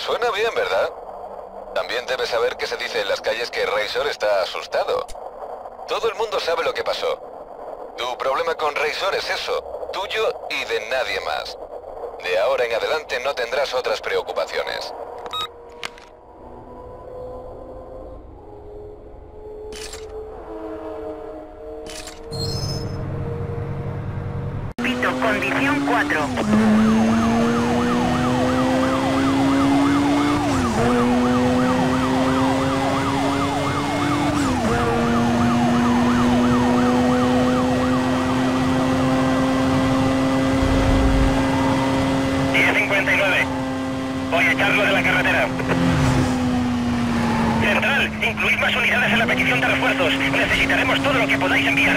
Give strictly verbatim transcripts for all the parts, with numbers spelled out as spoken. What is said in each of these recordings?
Suena bien, ¿verdad? También debes saber que se dice en las calles que Razor está asustado. Todo el mundo sabe lo que pasó. Tu problema con Razor es eso, tuyo y de nadie más. De ahora en adelante no tendrás otras preocupaciones. Pito, condición cuatro. Voy a echarlo de la carretera. Central, incluid más unidades en la petición de refuerzos. Necesitaremos todo lo que podáis enviar.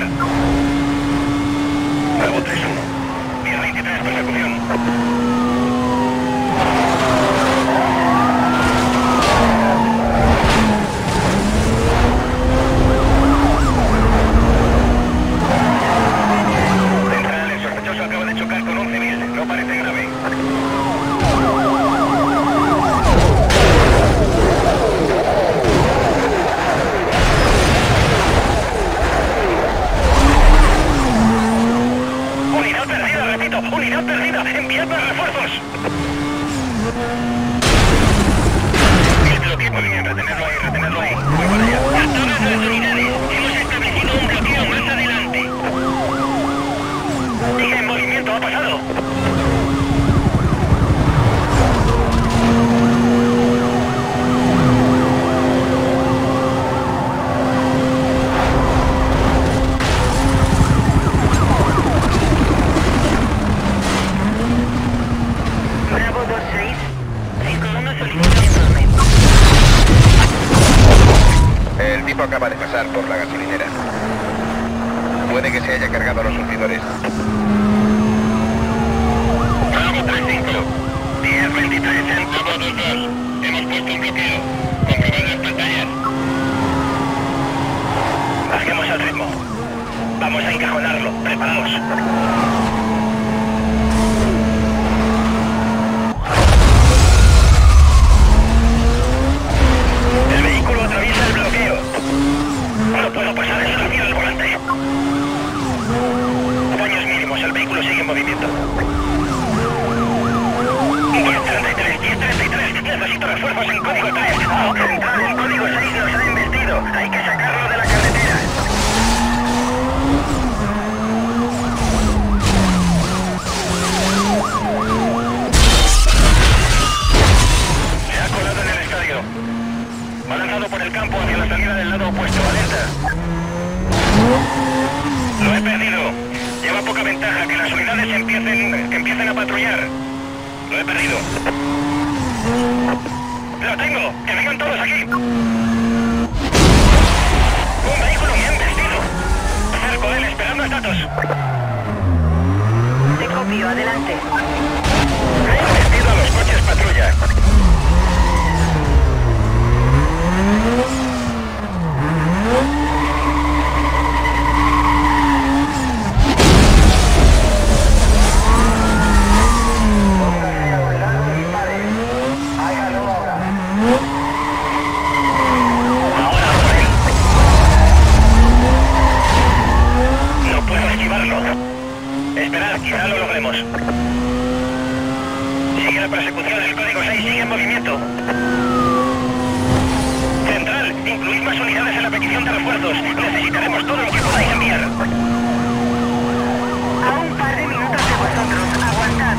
Bravo tres uno. diez veintitrés, persecución. ¡Unidad perdida! ¡Enviad más refuerzos! El bloqueo. Muy bien, retenerlo ahí, retenerlo ahí. Voy para allá. A todas las unidades. Hemos establecido un bloqueo más adelante. Sigue en movimiento, ha pasado. El tipo acaba de pasar por la gasolinera. Puede que se haya cargado a los surtidores. Bravo tres cinco. diez veintitrés en Bravo dos dos. Hemos puesto un bloqueo. Comprobad las pantallas. Bajemos al ritmo. Vamos a encajonarlo. Preparaos. El vehículo atraviesa el bloqueo. No puedo pasar, es rápido el volante. Daños mínimos, el vehículo sigue en movimiento. diez treinta y tres, diez treinta y tres, necesito refuerzos en código tres. Oh, central, en código seis nos ha embestido. Hay que sacarlo de la carretera. Se ha colado en el estadio. Va lanzado por el campo hacia la salida del lado opuesto. Alerta. Lo he perdido. Lleva poca ventaja. Que las unidades empiecen, que empiecen a patrullar. Lo he perdido. ¡Lo tengo! ¡Que vengan todos aquí! ¡Un vehículo bien vestido! Cerco de él, esperando datos. Te copio, adelante. Bien vestido a los coches patrulla. Esperad, quizá lo logremos. Sigue la persecución, el código seis sigue en movimiento. Central, incluid más unidades en la petición de refuerzos. Necesitaremos todo lo que podáis enviar. A un par de minutos de vosotros, aguantad.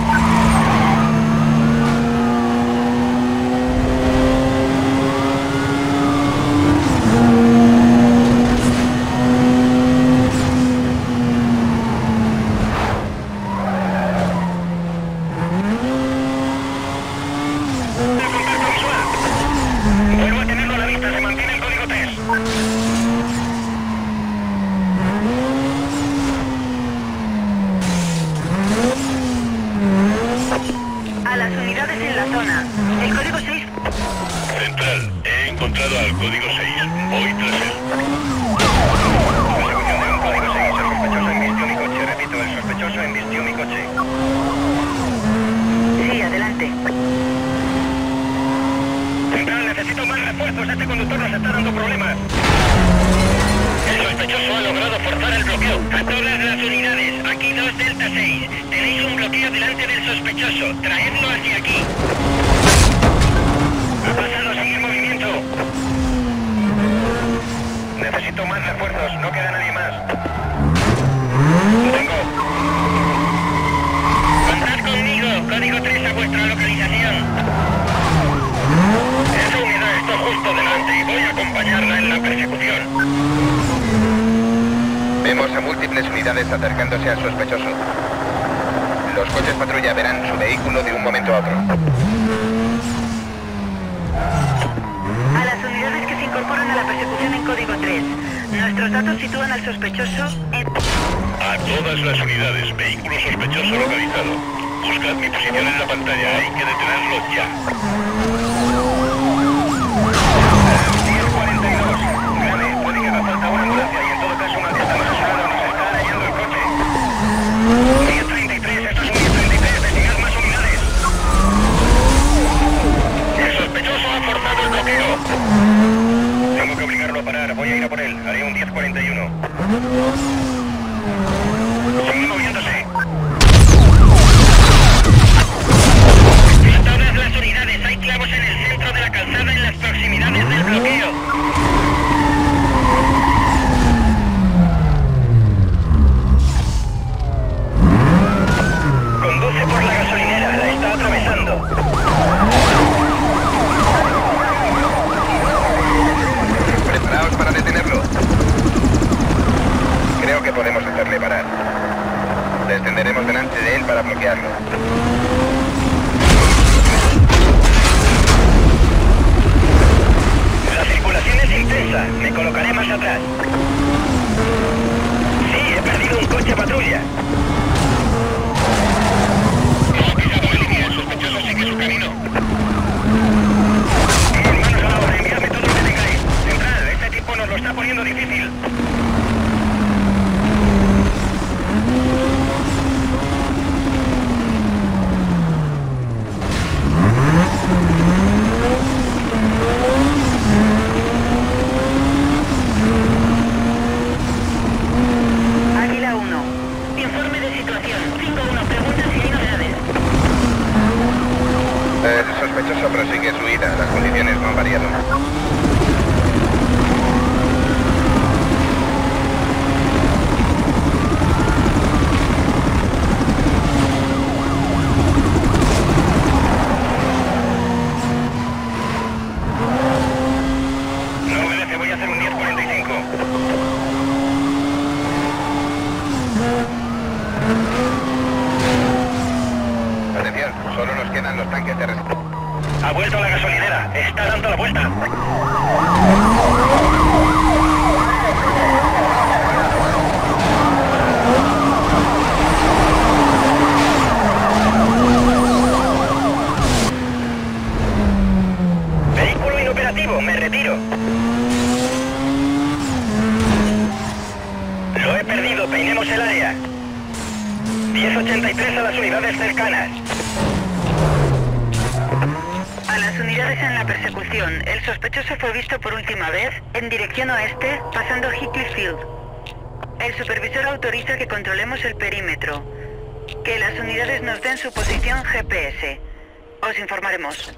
para el bloqueo. A todas las unidades, aquí dos Delta seis. Tenéis un bloqueo delante del sospechoso. Traedlo hacia aquí. Ha pasado, sigue en movimiento. Necesito más refuerzos, no queda nadie más. Lo tengo. Contad conmigo, código tres a vuestra localización. Esa unidad está justo delante y voy a acompañarla en la persecución. Vemos a múltiples unidades acercándose al sospechoso. Los coches patrulla verán su vehículo de un momento a otro. A las unidades que se incorporan a la persecución en código tres. Nuestros datos sitúan al sospechoso en... A todas las unidades, vehículo sospechoso localizado. Buscad mi posición en la pantalla, hay que detenerlo ya. diez cuarenta y dos. Grave, puede que haga falta una ambulancia y en todo caso una está más asolado, nos está arañando el coche. diez treinta y tres, esto es un diez treinta y tres, desviad más unidades. El sospechoso ha forzado el bloqueo. Tengo que obligarlo a parar, voy a ir a por él, haré un diez cuarenta y uno. Sigue moviéndose. A todas las unidades, hay clavos en el centro de la calzada en las proximidades del bloqueo. Conduce por la gasolinera, la está atravesando. Preparaos para detenerlo. Creo que podemos hacerle parar. Descenderemos delante de él para bloquearlo. La circulación es intensa. Me colocaré más atrás. Sí, he perdido un coche patrulla. No, cuidado en línea. El sospechoso sigue su camino. Bien, manos a la obra. Enviadme todo lo que tengáis. Central, este tipo nos lo está poniendo difícil. Águila uno. Informe de situación. cinco uno. Pregunta si hay novedades. El sospechoso prosigue su huida. Las condiciones no han variado. No obedece, voy a hacer un diez cuarenta y cinco. Atención, solo nos quedan los tanques de rescate. Ha vuelto a la gasolinera. Está dando la vuelta. Vehículo inoperativo. Me retiro. Lo he perdido. Peinemos el área. diez ochenta y tres a las unidades cercanas. A las unidades en la persecución, el sospechoso fue visto por última vez en dirección oeste, pasando Hickley Field. El supervisor autoriza que controlemos el perímetro. Que las unidades nos den su posición G P S. Os informaremos.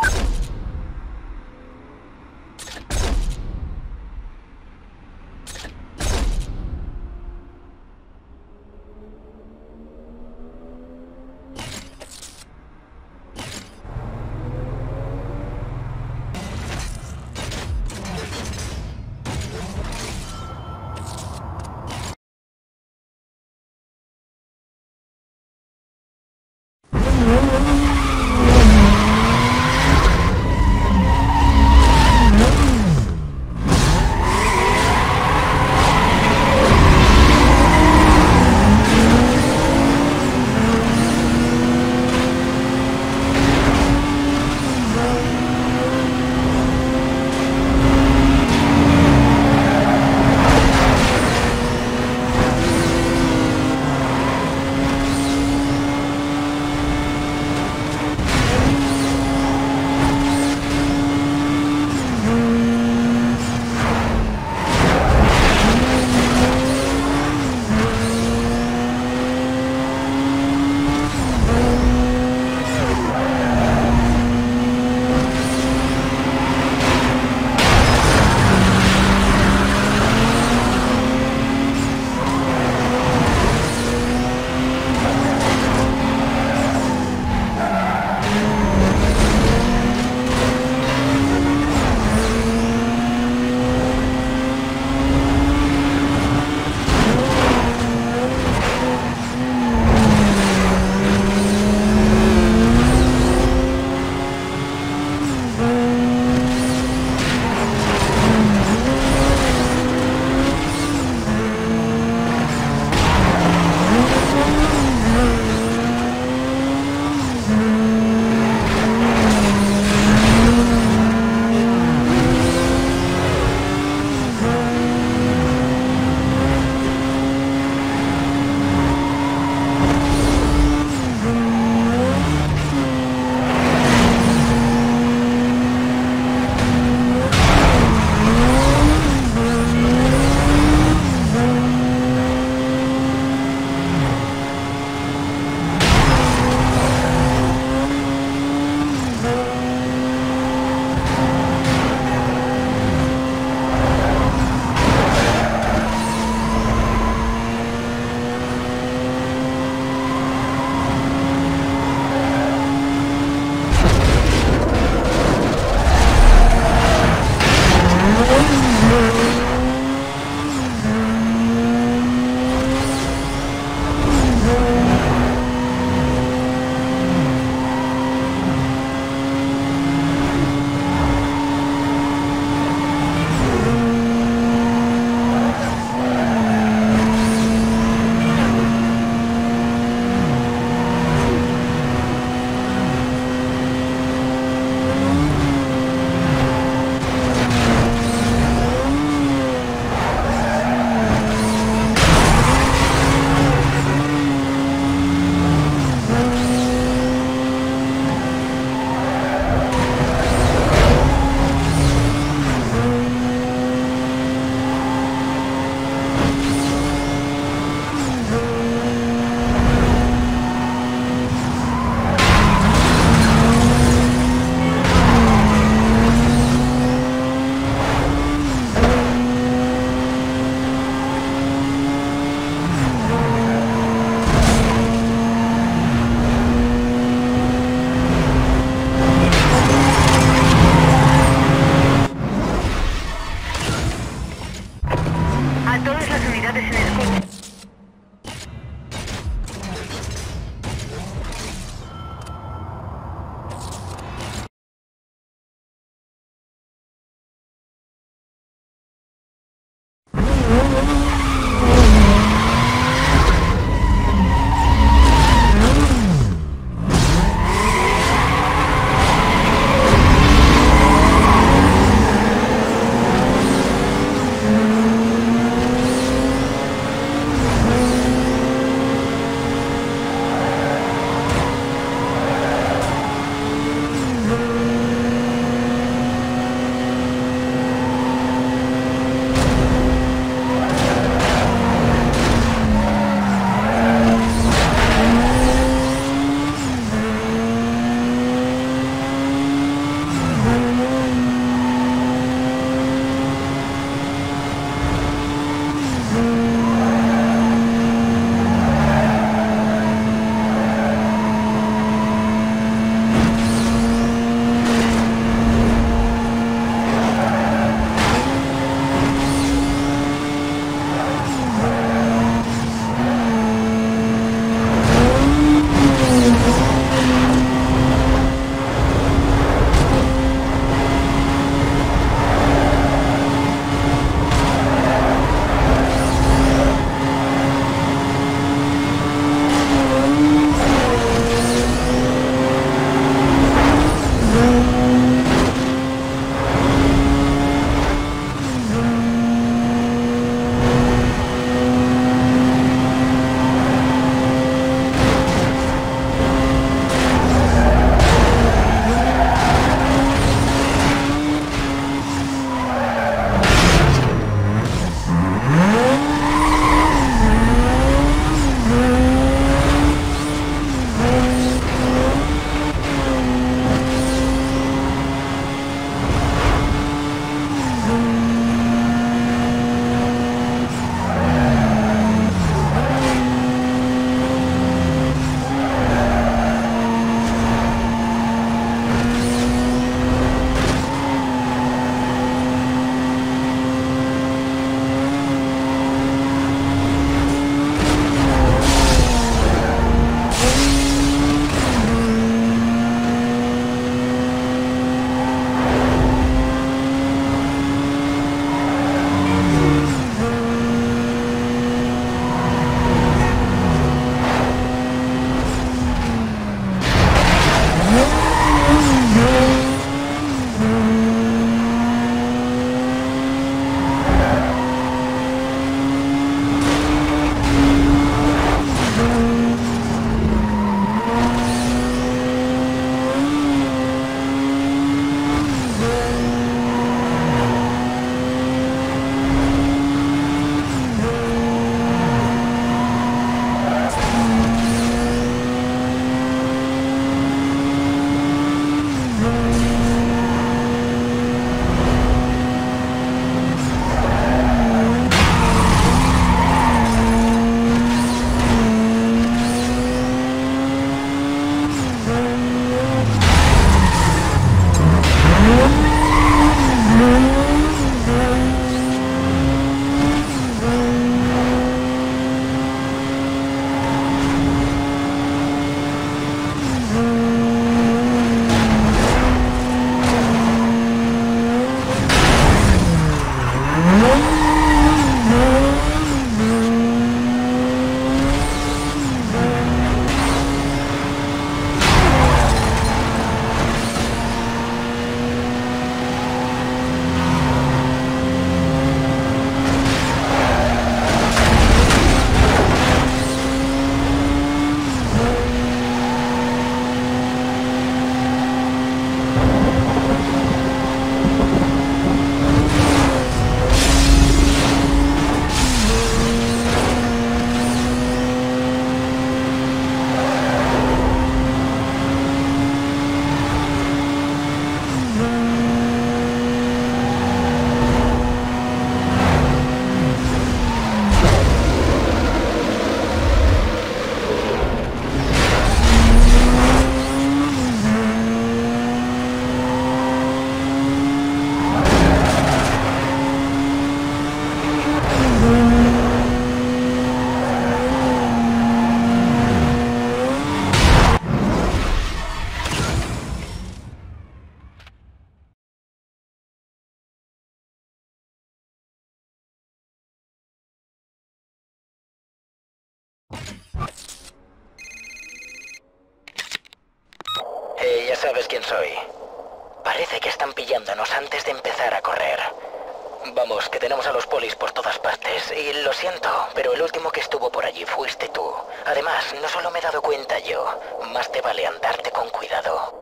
sabes quién soy. Parece que están pillándonos antes de empezar a correr. Vamos, que tenemos a los polis por todas partes. Y lo siento, pero el último que estuvo por allí fuiste tú. Además, no solo me he dado cuenta yo, más te vale andarte con cuidado.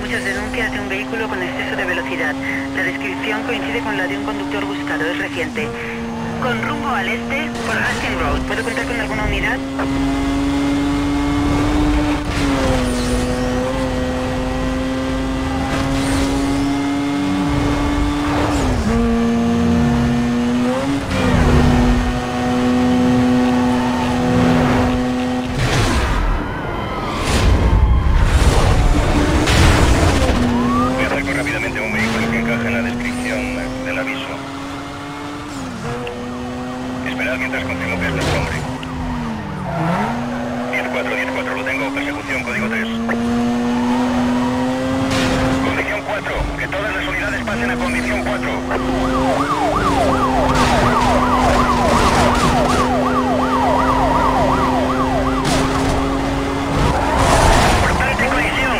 muchas denuncias de un vehículo con exceso de velocidad. La descripción coincide con la de un conductor buscado, es reciente. Con rumbo al este, por Hastings Road. ¿Puedo contar con alguna unidad? Me acerco rápidamente a un vehículo que encaja en la descripción del aviso. Esperad mientras confirmo que es nuestro hombre. diez cuatro, diez cuatro, lo tengo. Persecución, código tres. Condición cuatro. Que todas las unidades pasen a condición cuatro. ¡Importante colisión!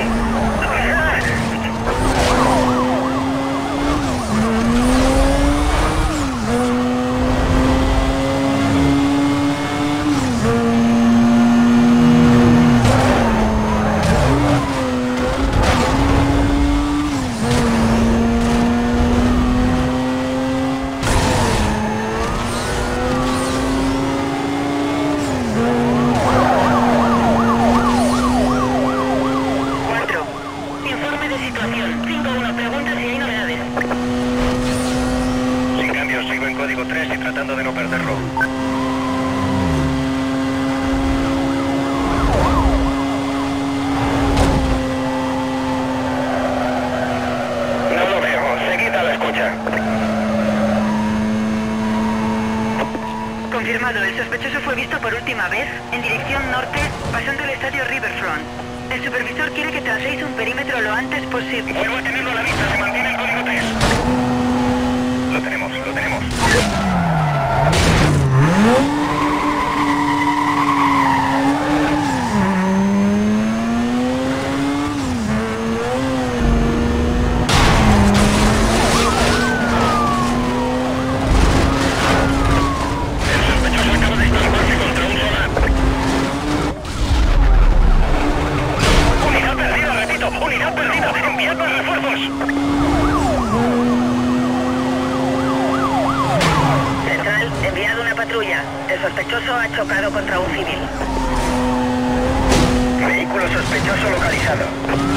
cuatro. Informe de situación. cinco uno. Pregunta si hay novedades. Sin cambios, sigo en código tres y tratando de no perderlo. No lo veo. Seguid a la escucha. Confirmado, el sospechoso fue visto por última vez en dirección norte, pasando el estadio Riverfront. El supervisor quiere que traséis un perímetro lo antes posible. Vuelvo a tenerlo a la vista. Se mantiene el código tres. Lo tenemos, lo tenemos. El sospechoso acaba de estamparse contra un solar. Unidad perdida, repito. Unidad perdida. Enviad más refuerzos. Central, enviado una patrulla. El sospechoso ha chocado contra un civil. Vehículo sospechoso localizado.